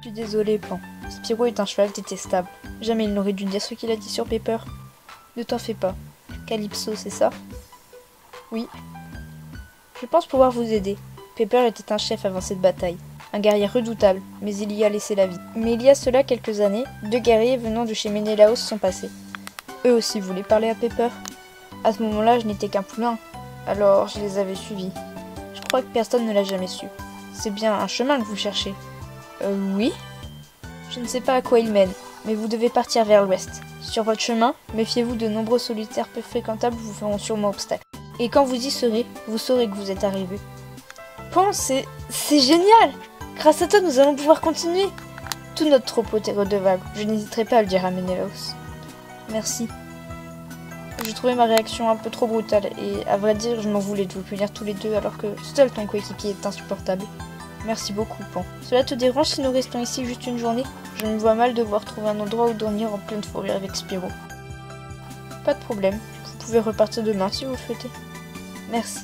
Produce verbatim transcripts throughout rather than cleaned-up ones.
Je suis désolée, Pan. Spyro est un cheval détestable. Jamais il n'aurait dû dire ce qu'il a dit sur Pepper. Ne t'en fais pas. Calypso, c'est ça? Oui. Je pense pouvoir vous aider. Pepper était un chef avant cette bataille. Un guerrier redoutable, mais il y a laissé la vie. Mais il y a cela quelques années, deux guerriers venant de chez Ménélaos sont passés. Eux aussi voulaient parler à Pepper. À ce moment-là, je n'étais qu'un poulain. Alors, je les avais suivis. Je crois que personne ne l'a jamais su. C'est bien un chemin que vous cherchez. Euh, oui. Je ne sais pas à quoi il mène, mais vous devez partir vers l'ouest. Sur votre chemin, méfiez-vous, de nombreux solitaires peu fréquentables vous feront sûrement obstacle. Et quand vous y serez, vous saurez que vous êtes arrivé. Pan, c'est... c'est génial! Grâce à toi, nous allons pouvoir continuer. Tout notre troupeau t'est redevable. Je n'hésiterai pas à le dire à Ménélaos. Merci. J'ai trouvé ma réaction un peu trop brutale, et à vrai dire, je m'en voulais de vous punir tous les deux alors que seul ton coéquipier est insupportable. Merci beaucoup, Pan. Cela te dérange si nous restons ici juste une journée? Je me vois mal devoir trouver un endroit où dormir en pleine forêt avec Spyro. Pas de problème. Vous pouvez repartir demain si vous le souhaitez. Merci.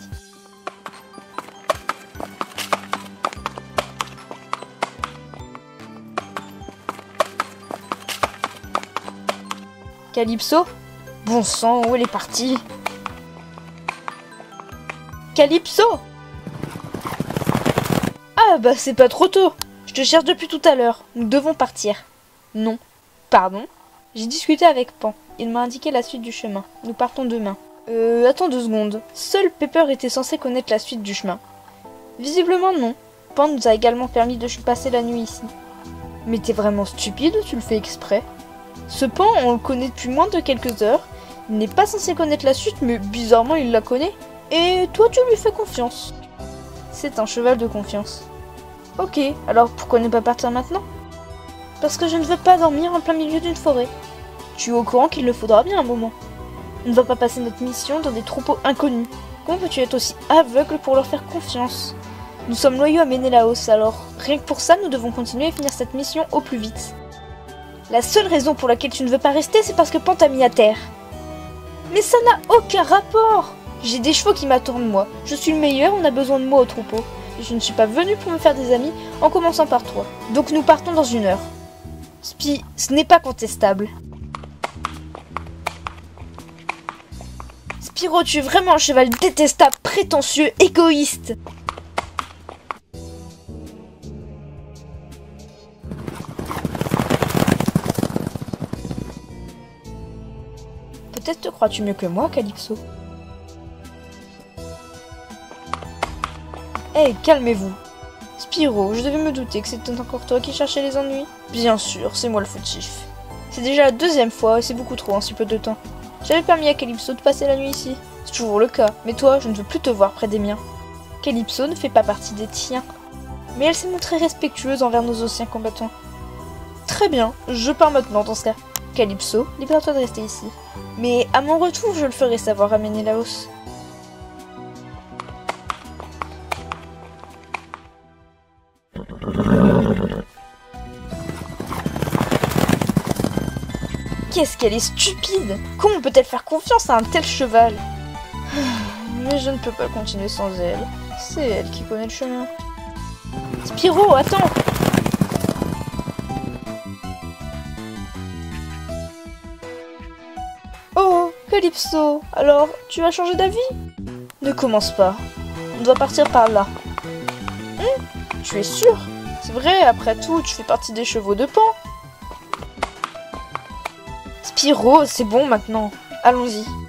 Calypso? Bon sang, où elle est partie? Calypso? Ah bah c'est pas trop tôt. Je te cherche depuis tout à l'heure. Nous devons partir. Non. Pardon? J'ai discuté avec Pan. Il m'a indiqué la suite du chemin. Nous partons demain. Euh, attends deux secondes. Seul Pepper était censé connaître la suite du chemin. Visiblement non. Pan nous a également permis de passer la nuit ici. Mais t'es vraiment stupide ou tu le fais exprès? Ce Pan, on le connaît depuis moins de quelques heures. Il n'est pas censé connaître la suite, mais bizarrement il la connaît. Et toi tu lui fais confiance. C'est un cheval de confiance. Ok, alors pourquoi ne pas partir maintenant? Parce que je ne veux pas dormir en plein milieu d'une forêt. Tu es au courant qu'il le faudra bien un moment. On ne va pas passer notre mission dans des troupeaux inconnus. Comment peux-tu être aussi aveugle pour leur faire confiance? Nous sommes loyaux à Ménélaos, alors rien que pour ça, nous devons continuer et finir cette mission au plus vite. La seule raison pour laquelle tu ne veux pas rester, c'est parce que Pan t'a mis à terre. Mais ça n'a aucun rapport! J'ai des chevaux qui m'attendent, moi. Je suis le meilleur, on a besoin de moi au troupeau. Je ne suis pas venue pour me faire des amis, en commençant par toi. Donc nous partons dans une heure. Spy, ce n'est pas contestable. Spyro, tu es vraiment un cheval détestable, prétentieux, égoïste. Peut-être te crois-tu mieux que moi, Calypso? Hé, hey, calmez-vous. Spyro, je devais me douter que c'était encore toi qui cherchais les ennuis. Bien sûr, c'est moi le fautif. C'est déjà la deuxième fois et c'est beaucoup trop en si peu de temps. J'avais permis à Calypso de passer la nuit ici. C'est toujours le cas, mais toi, je ne veux plus te voir près des miens. Calypso ne fait pas partie des tiens. Mais elle s'est montrée respectueuse envers nos anciens combattants. Très bien, je pars maintenant dans ce cas. Calypso, libère-toi de rester ici. Mais à mon retour, je le ferai savoir à Ménélaos. Qu'est-ce qu'elle est stupide! Comment peut-elle faire confiance à un tel cheval? Mais je ne peux pas continuer sans elle. C'est elle qui connaît le chemin. Spyro, attends! Oh, Calypso, alors, tu vas changer d'avis? Ne commence pas. On doit partir par là. Hum, tu es sûr? C'est vrai, après tout, tu fais partie des chevaux de Pan. Spyro, c'est bon maintenant. Allons-y.